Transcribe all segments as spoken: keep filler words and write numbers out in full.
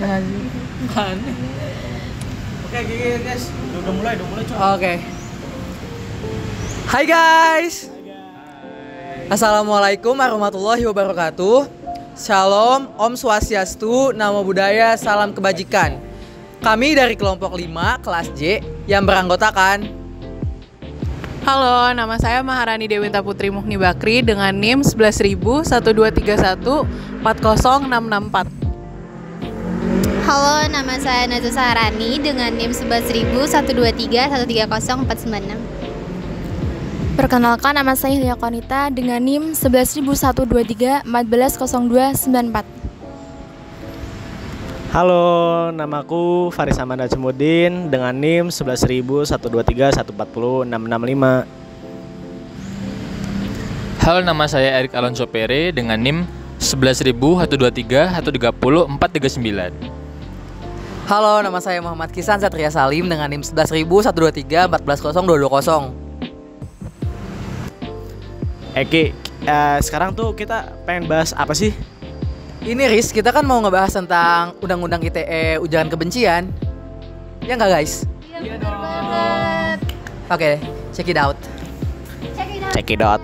anjing. Kan. Oke, gini guys. Udah, udah mulai, udah mulai, coy. Oke. Hai guys. Assalamualaikum warahmatullahi wabarakatuh. Shalom, Om Swastiastu, Namo Buddhaya, Salam Kebajikan. Kami dari kelompok lima kelas J yang beranggotakan. Halo, nama saya Maharani Dewinta Putri Muhni Bakri dengan N I M sebelas ribu satu dua tiga satu empat nol enam enam empat. Halo, nama saya Najwa Saharani dengan N I M sebelas ribu satu dua tiga satu tiga nol empat sembilan enam. Perkenalkan, nama saya Hilya Konita dengan N I M sebelas ribu satu dua tiga empat nol dua sembilan empat. Halo, namaku Faris Amanda Cemudin dengan N I M sebelas ribu satu dua tiga satu empat nol enam enam lima. Halo, nama saya Erik Alonso Pere dengan N I M sebelas ribu satu dua tiga satu tiga nol empat tiga sembilan. Halo, nama saya Muhammad Kisan Satria Salim dengan N I M sebelas ribu satu dua tiga empat nol nol dua dua nol. Eki, uh, sekarang tuh kita pengen bahas apa sih? Ini Riz, kita kan mau ngebahas tentang Undang-Undang I T E Ujaran Kebencian. Ya nggak guys? Iya benar banget. Oke, check it out. Check it out. Check it out.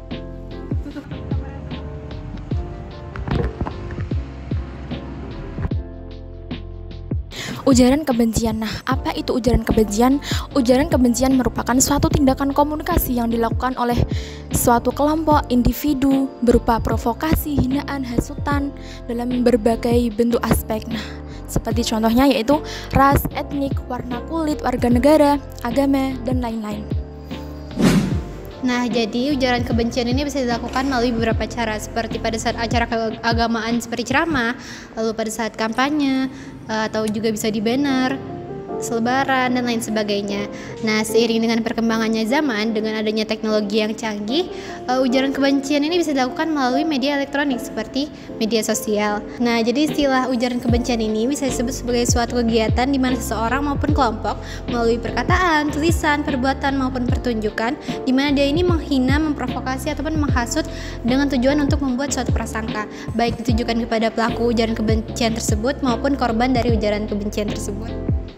Ujaran kebencian. Nah, apa itu ujaran kebencian? Ujaran kebencian merupakan suatu tindakan komunikasi yang dilakukan oleh suatu kelompok individu berupa provokasi, hinaan, hasutan dalam berbagai bentuk aspek. Nah, seperti contohnya yaitu ras, etnik, warna kulit, warga negara, agama, dan lain-lain. Nah, jadi ujaran kebencian ini bisa dilakukan melalui beberapa cara, seperti pada saat acara keagamaan seperti ceramah, lalu pada saat kampanye, atau juga bisa di banner, selebaran, dan lain sebagainya. Nah, seiring dengan perkembangannya zaman, dengan adanya teknologi yang canggih, uh, ujaran kebencian ini bisa dilakukan melalui media elektronik seperti media sosial. Nah, jadi istilah ujaran kebencian ini bisa disebut sebagai suatu kegiatan di mana seseorang maupun kelompok melalui perkataan, tulisan, perbuatan maupun pertunjukan di mana dia ini menghina, memprovokasi ataupun menghasut dengan tujuan untuk membuat suatu prasangka, baik ditujukan kepada pelaku ujaran kebencian tersebut maupun korban dari ujaran kebencian tersebut.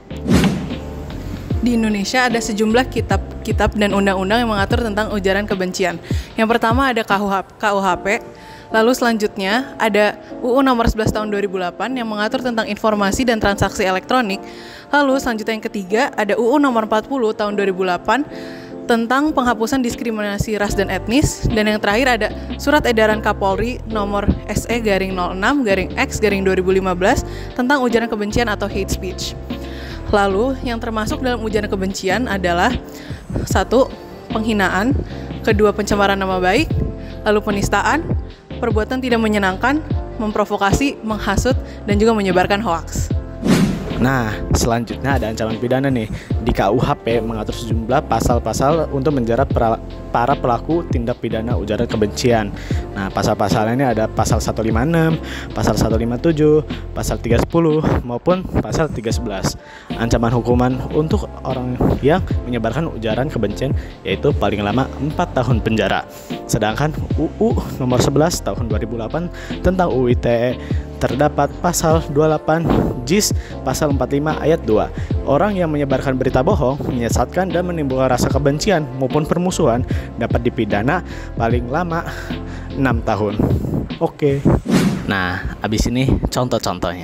Di Indonesia ada sejumlah kitab-kitab dan undang-undang yang mengatur tentang ujaran kebencian. Yang pertama ada K U H P, lalu selanjutnya ada U U nomor sebelas tahun dua ribu delapan yang mengatur tentang informasi dan transaksi elektronik. Lalu selanjutnya yang ketiga ada U U nomor empat puluh tahun dua ribu delapan tentang penghapusan diskriminasi ras dan etnis, dan yang terakhir ada Surat Edaran Kapolri nomor S E garing nol enam garing X garing dua ribu lima belas tentang ujaran kebencian atau hate speech. Lalu yang termasuk dalam ujaran kebencian adalah satu, penghinaan, kedua, pencemaran nama baik, lalu penistaan, perbuatan tidak menyenangkan, memprovokasi, menghasut, dan juga menyebarkan hoaks. Nah, selanjutnya ada ancaman pidana nih. Di K U H P mengatur sejumlah pasal-pasal untuk menjerat para pelaku tindak pidana ujaran kebencian. Nah, pasal-pasalnya ini ada pasal seratus lima puluh enam, pasal seratus lima puluh tujuh, pasal tiga sepuluh maupun pasal tiga sebelas. Ancaman hukuman untuk orang yang menyebarkan ujaran kebencian yaitu paling lama empat tahun penjara. Sedangkan U U nomor sebelas tahun dua ribu delapan tentang U U I T E terdapat pasal dua puluh delapan J I S pasal empat puluh lima ayat dua. Orang yang menyebarkan berita bohong, menyesatkan dan menimbulkan rasa kebencian maupun permusuhan dapat dipidana paling lama enam tahun. Oke. Nah, abis ini contoh-contohnya.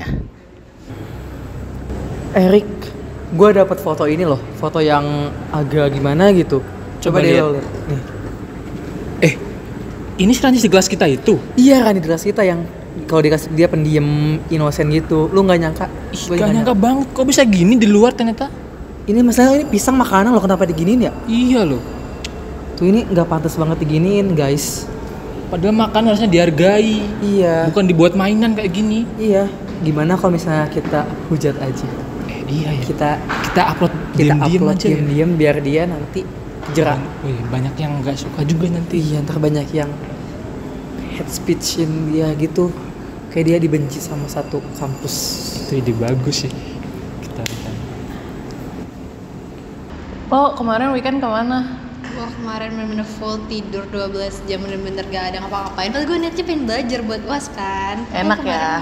Erik, gue dapet foto ini loh, foto yang agak gimana gitu. Coba, Coba deh lihat. lo lihat. Nih. Eh, ini Rancis di kelas kita itu. Iya kan, di kelas kita yang kalau dikasih dia pendiam inosen gitu. Lu nggak nyangka? Ih, gak nyangka banget, kok bisa gini di luar ternyata. Ini masalah, ini pisang makanan loh, kenapa diginiin ya? Iya loh. Tuh ini nggak pantas banget diginiin guys. Padahal makan harusnya dihargai. Iya. Bukan dibuat mainan kayak gini. Iya. Gimana kalau misalnya kita hujat aja? Eh iya ya. Kita Kita upload kita diam-diam upload aja ya. diam-diam biar dia nanti jerak. Wih, banyak yang nggak suka juga nanti. Iya, ntar banyak yang hate speech-in dia gitu. Kayak dia dibenci sama satu kampus. Itu ide bagus sih. Kita kita. Oh, kemarin weekend kemana? Wah, kemarin bener-bener full tidur dua belas jam, bener-bener gak ada ngapa-ngapain. Padahal gue niatnya pengen belajar buat U A S kan. Enak Lo kemarin ya? Kemana?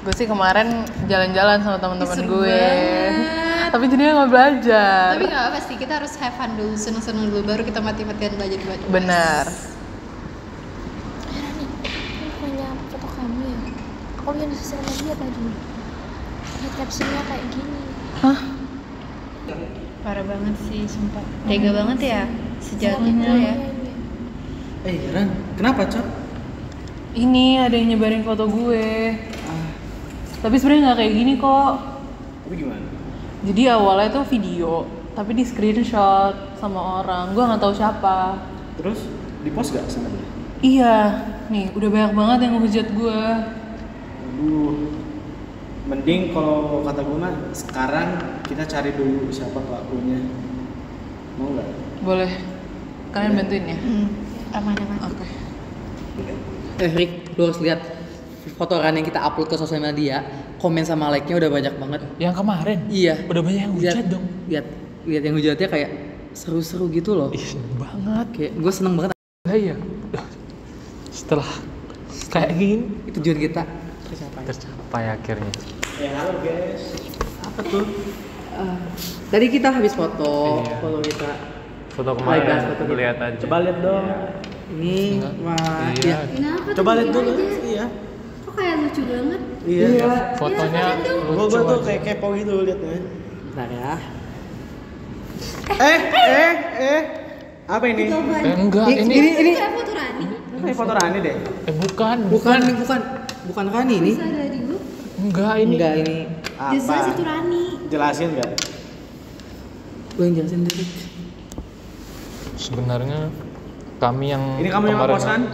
Gue sih kemarin jalan-jalan sama teman-teman Seru gue. banget. Tapi jadinya nggak belajar. Tapi nggak apa sih, kita harus have fun dulu, seneng-seneng dulu, baru kita mati-matian belajar buat U A S. Benar. Rani, aku punya foto kamu ya. Aku lihat di sosial media tadi. Lihat captionnya kayak gini. Hah? Parah banget sih, sumpah. Tega banget ya, sejahat itu ya. Eh Ran, kenapa Cok? Ini ada yang nyebarin foto gue. Ah, Tapi sebenarnya nggak kayak gini kok. Tapi gimana? Jadi awalnya tuh video, tapi di screenshot sama orang. Gue nggak tahu siapa. Terus di post gak sama dia? Iya, nih udah banyak banget yang ngehujat gue. Aduh, mending kalau kata gue mah sekarang kita cari dulu siapa pelakunya. Mau nggak? Boleh. Kalian bantuin ya? Hmm, aman-aman. Oke. eh Rick, lu harus lihat foto Ran yang kita upload ke sosial media, komen sama like-nya udah banyak banget. Yang kemarin? Iya. Udah banyak yang hujat Lihat- dong. Lihat, lihat yang hujatnya kayak seru-seru gitu loh. Ih, seneng banget. Kayak gue seneng banget. Nah, iya. Setelah kayak gini Itu tujuan kita tercapai. tercapai akhirnya. Eh halo guys. Apa tuh? Eh, tadi kita habis foto, Iya. foto kita. Foto kemarin, kemarin, foto kita. lihat aja. Coba lihat dong. Ini, wah, Iya. ya. Kenapa tuh? Coba lihat Bikin dulu. aja. Iya. Kok kayak lucu banget? Iya. Fotonya Gue lucu tuh aja. kayak kepo gitu liatnya. Bentar ya. Eh, eh, eh. Apa ini? Coba. Eh, enggak, Ini, ini, ini, ini. Kayak foto Rani. Ini foto Rani deh. eh bukan, Bukan, ini bukan, bukan Rani ini. Bisa dari gue. enggak ini. Enggak, ini. Jelas Apa? itu Rani. Jelasin nggak? Gue yang jelasin dulu. Sebenarnya kami yang Ini kamu yang kemarin- ngepost kan?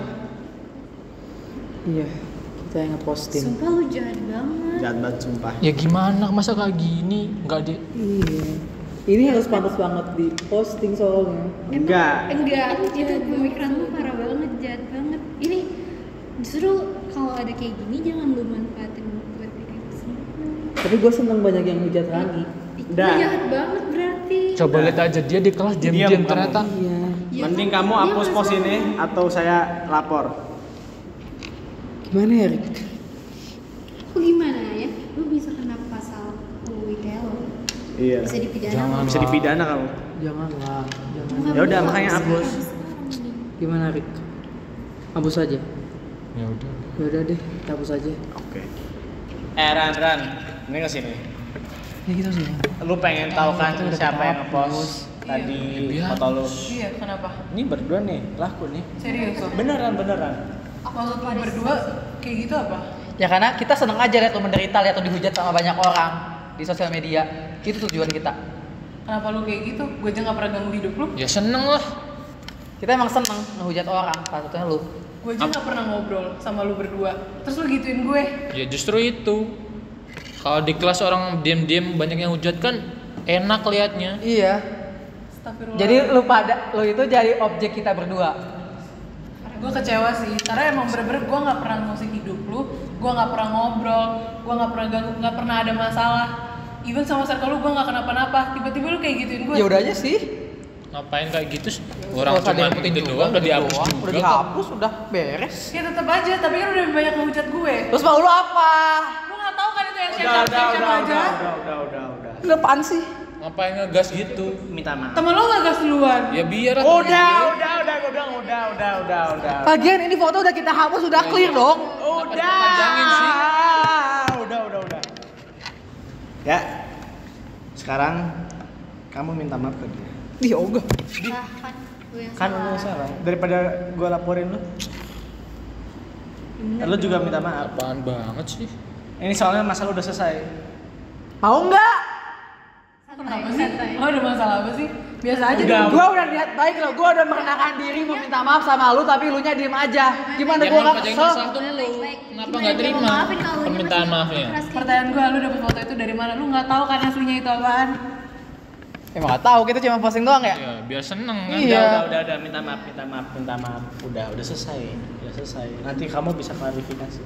Iya, kita yang ngeposting. Sumpah lu jahat banget. Jahat banget sumpah. Ya gimana, masa kayak gini? Enggak di Iya. Ini harus pantas banget di posting soalnya. Enggak. Enggak, itu pemikiran lu parah banget, jahat banget. Ini justru kalau ada kayak gini jangan lu manfaatin buat bikin seneng. Tapi gue seneng banyak yang hujat Rani. Itu Dah. jahat banget berarti. coba lihat aja dia di kelas Diam diam-diam kamu. ternyata. Iya. Ya Mending kan, kamu dia hapus post masalah. ini atau saya lapor. Gimana ya, Rick? Lu gimana ya? Lu bisa kena pasal U I T E lo. Iya. Bisa dipidana. Jangan. Bisa dipidana kamu. Janganlah, jangan. Enggak, Ya udah, lu makanya harus- hapus. harus- Gimana, Rick? Hapus aja. Ya udah. Ya udah deh, kita hapus aja. Oke. Eh Ran, Ran, ini kesini. Ya gitu sih. Lu pengen tahu kan kita udah siapa kita yang ngepost tadi Iya. foto lu? Iya, kenapa? Ini berdua nih, laku nih. Serius loh. Beneran, beneran. Maksud lu berdua kayak gitu apa? Ya karena kita seneng aja lihat lu menderita, lihat lu dihujat sama banyak orang di sosial media. Itu tujuan kita. Kenapa lu kayak gitu? Gue aja nggak pernah ganggu hidup lu. Ya seneng lah. Kita emang seneng ngehujat orang, salah satunya lu. Gue aja nggak pernah ngobrol sama lu berdua. Terus lu gituin gue. Ya justru itu. Kalau di kelas orang diam-diam banyak yang hujat kan enak liatnya. Iya. Astagfirullah. Jadi lu pada lu itu jadi objek kita berdua. Gue kecewa sih, karena emang bener-bener gue nggak pernah ngusik hidup lu, gue nggak pernah ngobrol, gue nggak pernah ganggu, nggak pernah ada masalah. Even sama circle lu gue nggak kenapa-napa, tiba-tiba lu kayak gituin gue. Ya udah aja sih. Ngapain kayak gitu sih? Orang Nggak usah cuma diikutin itu juga, doang udah gitu dihapus doang. juga. Udah kok. dihapus, udah beres. Ya tetap aja, tapi kan udah banyak ngehujat gue. Terus mau lu apa? Lu nggak tahu kan itu yang Udah, share udah, share udah, aja. udah, udah, udah, udah, udah. Lu apaan sih? Ngapain ngegas gitu? Minta maaf. Temen lu nggak gas duluan. Ya biar Udah, udah, udah, udah, udah, udah, udah, udah, udah. Lagian ini foto udah kita hapus, udah clear dong. Udah. panjangin sih? Udah, udah, udah. Ya. Sekarang kamu minta maaf ke dia. Ih, ogah. Ah, kan lu yang Kan lu salah. salah. Daripada gua laporin lu. Bener. Lu juga minta maaf. Apaan banget sih? Ini soalnya masalah udah selesai. Mau nggak? Kenapa sih? Lo ada masalah apa sih? Biasa aja Udah. dong. Gua udah niat baik loh, gua udah merendahkan diri mau minta maaf sama lu tapi lu nya diem aja. Gimana Ya gua emang nggak aja yang kesel? salah tuh lu. Baik-baik. Kenapa Gimana nggak dia terima mau maafin kalau lu nya permintaan masih maafnya? keras kayak Pertanyaan gue, lu dapet foto itu dari mana? Lu nggak tahu kan aslinya itu apaan? Emang nggak tahu, kita cuma posting doang ya. Ya biar seneng kan. Iya. Udah, udah, udah, minta maaf, minta maaf, minta maaf. Udah, udah selesai. Udah selesai. Nanti kamu bisa klarifikasi.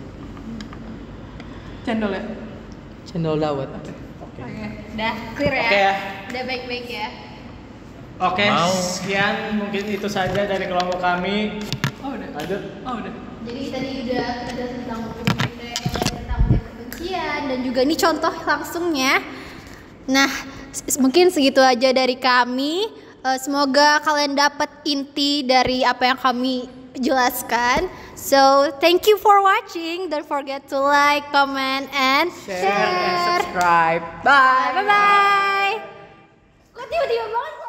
Cendol ya? Cendol dawet. Oke. Oke, udah clear ya. Oke ya. Udah baik-baik ya. Oke, Mau. sekian mungkin itu saja dari kelompok kami. Oh udah. Lanjut. Oh udah. Jadi tadi udah kita jelasin tentang hukum kita, tentang ujian kebencian, kebencian dan juga ini contoh langsungnya. Nah, s- mungkin segitu aja dari kami. Eh, semoga kalian dapat inti dari apa yang kami jelaskan. So, thank you for watching. Don't forget to like, comment, and share. and subscribe. Bye. Bye bye. Kok tiba-tiba banget?